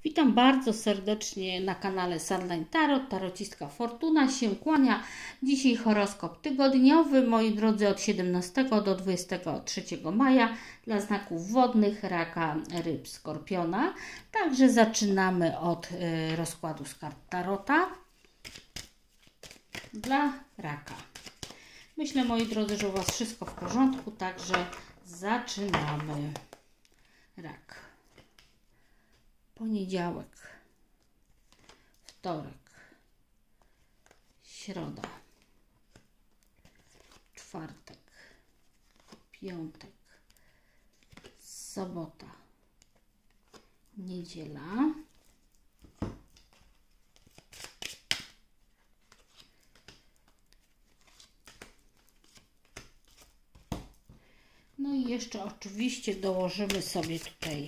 Witam bardzo serdecznie na kanale Sardań Tarot. Tarocistka Fortuna się kłania. Dzisiaj horoskop tygodniowy, moi drodzy, od 17 do 23 maja dla znaków wodnych, raka, ryb, skorpiona. Także zaczynamy od rozkładu z kart tarota dla raka. Myślę, moi drodzy, że u Was wszystko w porządku, także zaczynamy. Rak. Poniedziałek, wtorek, środa, czwartek, piątek, sobota, niedziela, no i jeszcze oczywiście dołożymy sobie tutaj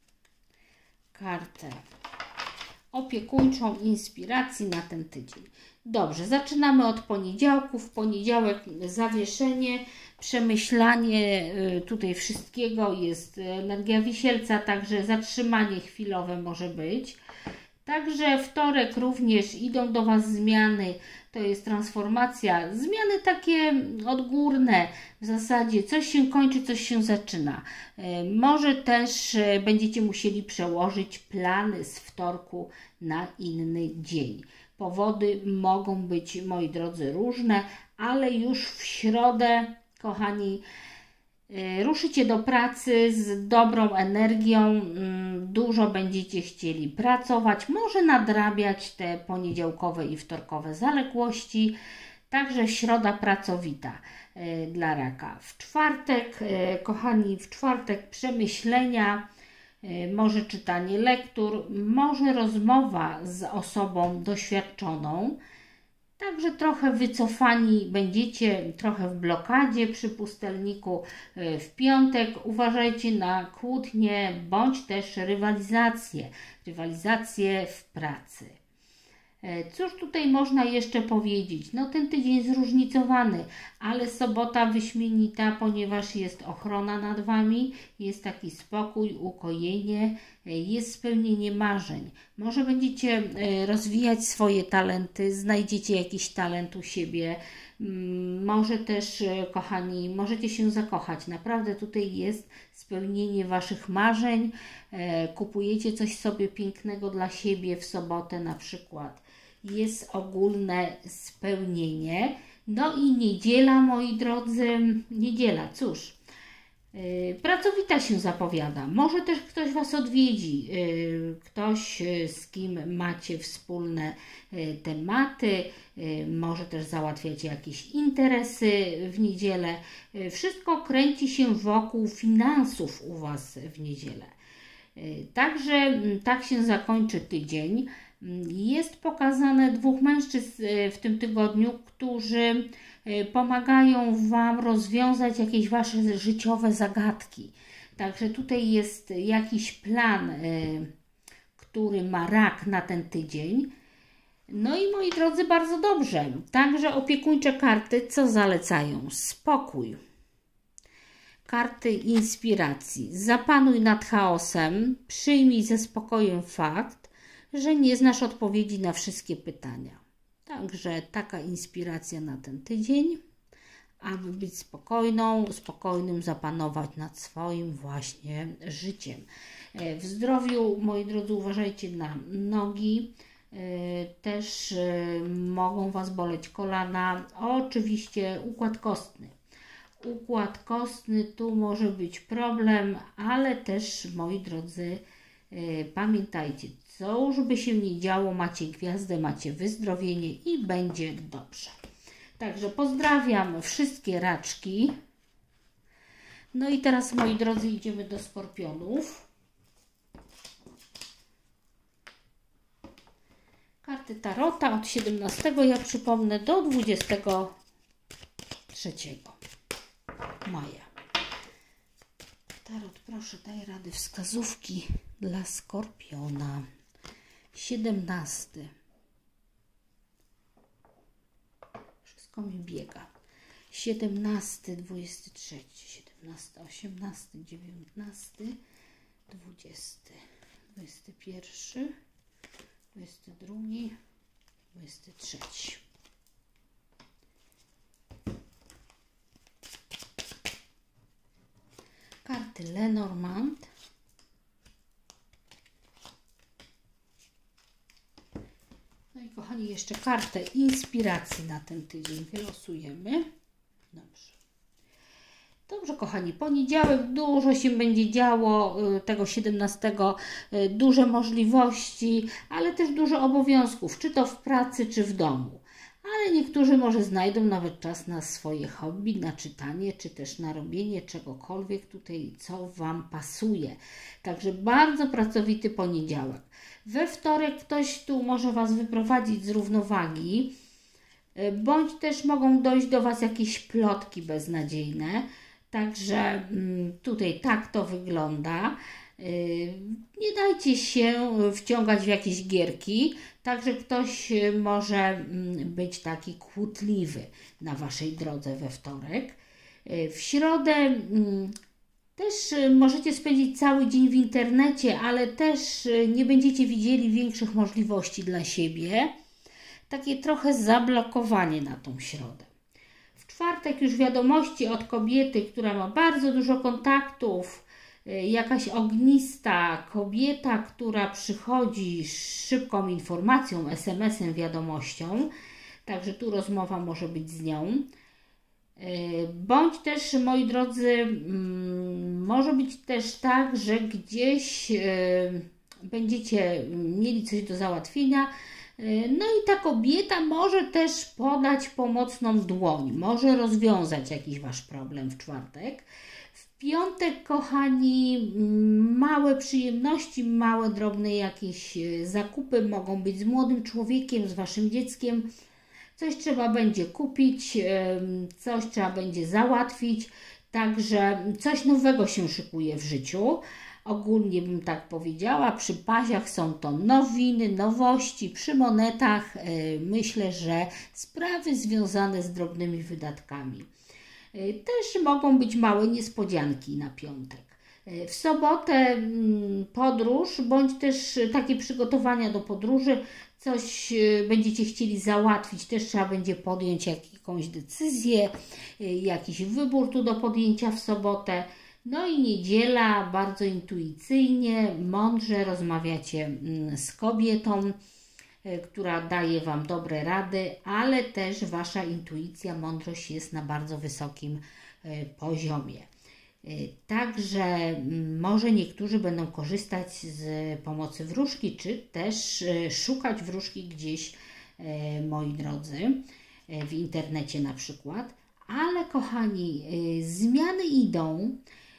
kartę opiekuńczą inspiracji na ten tydzień. Dobrze, zaczynamy od poniedziałku. W poniedziałek zawieszenie, przemyślanie tutaj wszystkiego, jest energia wisielca, także zatrzymanie chwilowe może być. Także wtorek również idą do Was zmiany, to jest transformacja, zmiany takie odgórne, w zasadzie coś się kończy, coś się zaczyna. Może też będziecie musieli przełożyć plany z wtorku na inny dzień. Powody mogą być, moi drodzy, różne, ale już w środę, kochani, ruszycie do pracy z dobrą energią, dużo będziecie chcieli pracować, może nadrabiać te poniedziałkowe i wtorkowe zaległości, także środa pracowita dla raka. W czwartek, kochani, w czwartek przemyślenia, może czytanie lektur, może rozmowa z osobą doświadczoną. Także trochę wycofani będziecie, trochę w blokadzie przy pustelniku. W piątek uważajcie na kłótnie bądź też rywalizację w pracy. Cóż tutaj można jeszcze powiedzieć? No ten tydzień zróżnicowany, ale sobota wyśmienita, ponieważ jest ochrona nad Wami, jest taki spokój, ukojenie, jest spełnienie marzeń. Może będziecie rozwijać swoje talenty, znajdziecie jakiś talent u siebie, może też, kochani, możecie się zakochać. Naprawdę tutaj jest spełnienie Waszych marzeń, kupujecie coś sobie pięknego dla siebie w sobotę na przykład. Jest ogólne spełnienie. No i niedziela, moi drodzy, niedziela, cóż, pracowita się zapowiada. Może też ktoś Was odwiedzi, ktoś, z kim macie wspólne tematy, może też załatwiacie jakieś interesy w niedzielę. Wszystko kręci się wokół finansów u Was w niedzielę. Także tak się zakończy tydzień. Jest pokazane dwóch mężczyzn w tym tygodniu, którzy pomagają Wam rozwiązać jakieś Wasze życiowe zagadki. Także tutaj jest jakiś plan, który ma rak na ten tydzień. No i moi drodzy, bardzo dobrze. Także opiekuńcze karty co zalecają? Spokój. Karty inspiracji. Zapanuj nad chaosem, przyjmij ze spokojem fakt, że nie znasz odpowiedzi na wszystkie pytania. Także taka inspiracja na ten tydzień, aby być spokojnym, zapanować nad swoim właśnie życiem. W zdrowiu, moi drodzy, uważajcie na nogi. Też mogą Was boleć kolana. Oczywiście układ kostny. Układ kostny, tu może być problem, ale też, moi drodzy, pamiętajcie, co już by się nie działo, macie gwiazdę, macie wyzdrowienie i będzie dobrze. Także pozdrawiam wszystkie raczki. No i teraz, moi drodzy, idziemy do skorpionów. Karty tarota od 17, ja przypomnę, do 23 maja. Tarot, proszę, daj rady, wskazówki dla skorpiona. 17. Wszystko mi biega. 17, 23, 17, 18, 19, 20, 21, 22, 23. Karty Lenormand. No i kochani, jeszcze kartę inspiracji na ten tydzień wylosujemy. Dobrze. Dobrze, kochani, poniedziałek dużo się będzie działo, tego 17, duże możliwości, ale też dużo obowiązków, czy to w pracy, czy w domu. Ale niektórzy może znajdą nawet czas na swoje hobby, na czytanie, czy też na robienie czegokolwiek tutaj, co Wam pasuje. Także bardzo pracowity poniedziałek. We wtorek ktoś tu może Was wyprowadzić z równowagi, bądź też mogą dojść do Was jakieś plotki beznadziejne. Także tutaj tak to wygląda. Nie dajcie się wciągać w jakieś gierki, także ktoś może być taki kłótliwy na Waszej drodze we wtorek. W środę też możecie spędzić cały dzień w internecie, ale też nie będziecie widzieli większych możliwości dla siebie. Takie trochę zablokowanie na tą środę. W czwartek już wiadomości od kobiety, która ma bardzo dużo kontaktów, jakaś ognista kobieta, która przychodzi z szybką informacją, SMS-em, wiadomością, także tu rozmowa może być z nią. Bądź też, moi drodzy, może być też tak, że gdzieś będziecie mieli coś do załatwienia. No i ta kobieta może też podać pomocną dłoń, może rozwiązać jakiś Wasz problem w czwartek. W piątek, kochani, małe przyjemności, małe, drobne jakieś zakupy mogą być z młodym człowiekiem, z Waszym dzieckiem. Coś trzeba będzie kupić, coś trzeba będzie załatwić, także coś nowego się szykuje w życiu. Ogólnie bym tak powiedziała, przy paziach są to nowiny, nowości, przy monetach myślę, że sprawy związane z drobnymi wydatkami. Też mogą być małe niespodzianki na piątek. W sobotę podróż, bądź też takie przygotowania do podróży, coś będziecie chcieli załatwić, też trzeba będzie podjąć jakąś decyzję, jakiś wybór tu do podjęcia w sobotę. No i niedziela, bardzo intuicyjnie, mądrze rozmawiacie z kobietą, która daje Wam dobre rady, ale też Wasza intuicja, mądrość jest na bardzo wysokim poziomie. Także może niektórzy będą korzystać z pomocy wróżki, czy też szukać wróżki gdzieś, moi drodzy, w internecie na przykład. Ale kochani, zmiany idą,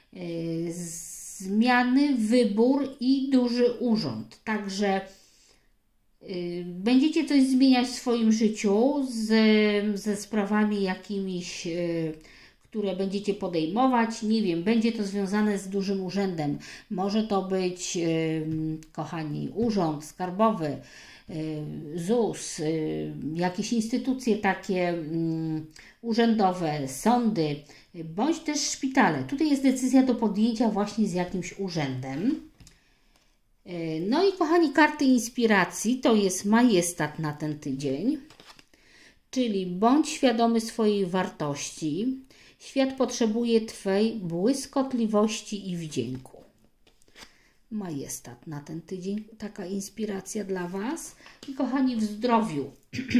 zmiany, wybór i duży urząd. Także będziecie coś zmieniać w swoim życiu ze sprawami jakimiś, które będziecie podejmować. Nie wiem, będzie to związane z dużym urzędem. Może to być, kochani, urząd skarbowy, ZUS, jakieś instytucje takie urzędowe, sądy, bądź też szpitale. Tutaj jest decyzja do podjęcia właśnie z jakimś urzędem. No i kochani, karty inspiracji to jest majestat na ten tydzień, czyli bądź świadomy swojej wartości. Świat potrzebuje Twej błyskotliwości i wdzięku. Majestat na ten tydzień, taka inspiracja dla Was. I kochani, w zdrowiu.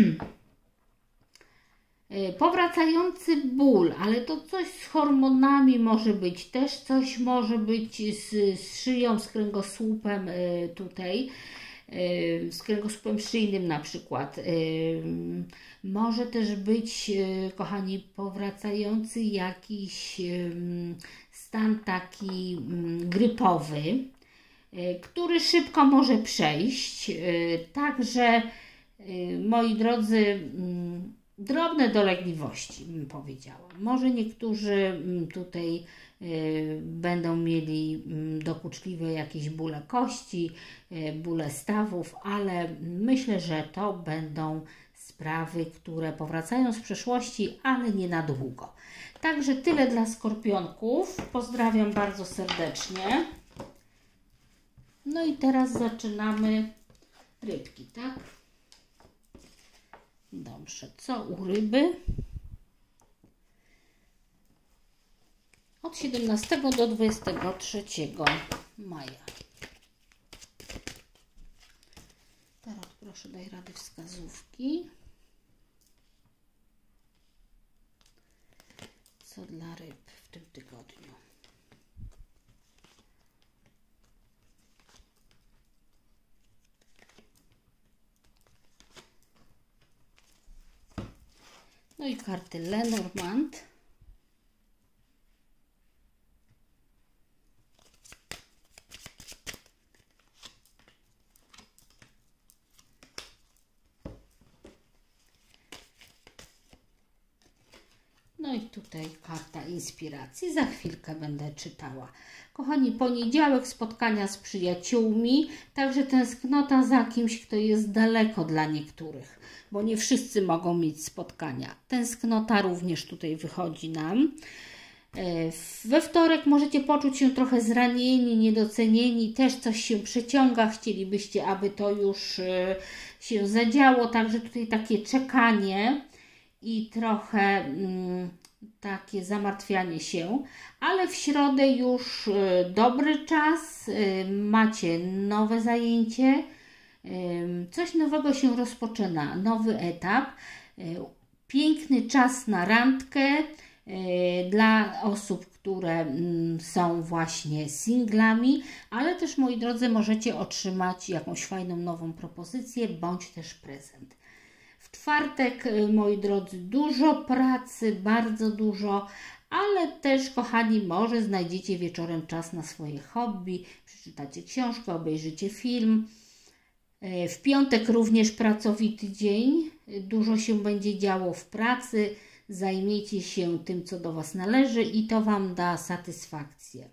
Powracający ból, ale to coś z hormonami może być, też coś może być z szyją, z kręgosłupem tutaj, z kręgosłupem szyjnym na przykład. Może też być, kochani, powracający jakiś stan taki grypowy, który szybko może przejść. Także, moi drodzy, drobne dolegliwości, bym powiedziała. Może niektórzy tutaj będą mieli dokuczliwe jakieś bóle kości, bóle stawów, ale myślę, że to będą sprawy, które powracają z przeszłości, ale nie na długo. Także tyle dla skorpionków. Pozdrawiam bardzo serdecznie. No i teraz zaczynamy rybki, tak? Dobrze, co u ryby? Od 17 do 23 maja. Teraz proszę, daj rady wskazówki. Co dla ryb w tym tygodniu? No i karty Lenormand. No i tutaj karta inspiracji. Za chwilkę będę czytała. Kochani, poniedziałek, spotkania z przyjaciółmi, także tęsknota za kimś, kto jest daleko dla niektórych, bo nie wszyscy mogą mieć spotkania. Tęsknota również tutaj wychodzi nam. We wtorek możecie poczuć się trochę zranieni, niedocenieni, też coś się przeciąga, chcielibyście, aby to już się zadziało, także tutaj takie czekanie i trochę takie zamartwianie się, ale w środę już dobry czas, macie nowe zajęcie, coś nowego się rozpoczyna, nowy etap, piękny czas na randkę dla osób, które są właśnie singlami, ale też, moi drodzy, możecie otrzymać jakąś fajną nową propozycję bądź też prezent. W czwartek, moi drodzy, dużo pracy, bardzo dużo, ale też, kochani, może znajdziecie wieczorem czas na swoje hobby, przeczytacie książkę, obejrzycie film. W piątek również pracowity dzień, dużo się będzie działo w pracy, zajmiecie się tym, co do Was należy i to Wam da satysfakcję.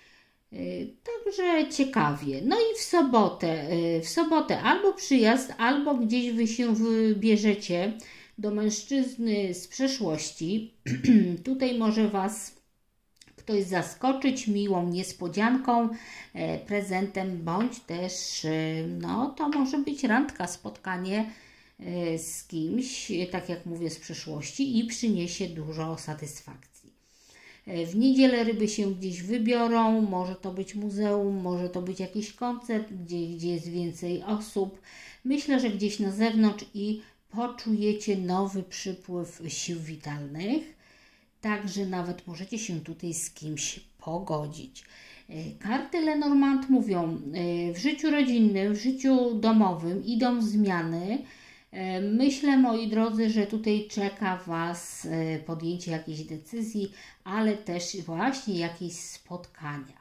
Także ciekawie. No i w sobotę albo przyjazd, albo gdzieś Wy się wybierzecie do mężczyzny z przeszłości. Tutaj może Was ktoś zaskoczyć miłą niespodzianką, prezentem, bądź też, no to może być randka, spotkanie z kimś, tak jak mówię, z przeszłości i przyniesie dużo satysfakcji. W niedzielę ryby się gdzieś wybiorą, może to być muzeum, może to być jakiś koncert, gdzie jest więcej osób. Myślę, że gdzieś na zewnątrz i poczujecie nowy przypływ sił witalnych. Także nawet możecie się tutaj z kimś pogodzić. Karty Lenormand mówią, w życiu rodzinnym, w życiu domowym idą zmiany. Myślę, moi drodzy, że tutaj czeka Was podjęcie jakiejś decyzji, ale też właśnie jakieś spotkania.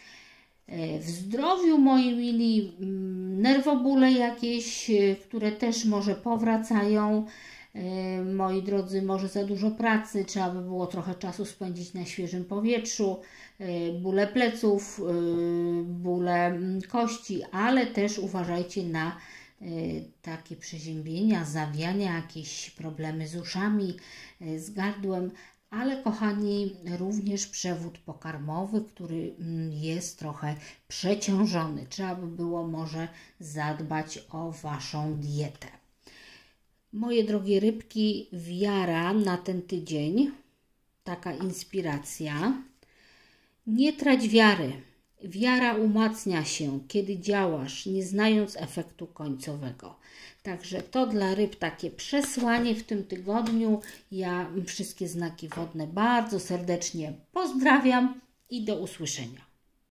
W zdrowiu, moi mili, nerwobóle jakieś, które też może powracają. Moi drodzy, może za dużo pracy, trzeba by było trochę czasu spędzić na świeżym powietrzu, bóle pleców, bóle kości, ale też uważajcie na takie przeziębienia, zawiania, jakieś problemy z uszami, z gardłem, ale, kochani, również przewód pokarmowy, który jest trochę przeciążony. Trzeba by było może zadbać o Waszą dietę. Moje drogie rybki, wiara na ten tydzień, taka inspiracja. Nie trać wiary. Wiara umacnia się, kiedy działasz, nie znając efektu końcowego. Także to dla ryb takie przesłanie w tym tygodniu. Ja wszystkie znaki wodne bardzo serdecznie pozdrawiam i do usłyszenia.